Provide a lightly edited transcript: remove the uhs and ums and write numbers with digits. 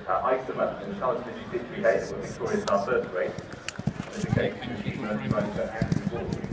isomer in the colours that you did today that were victorious in our first race. There's a case between Andrew Motor and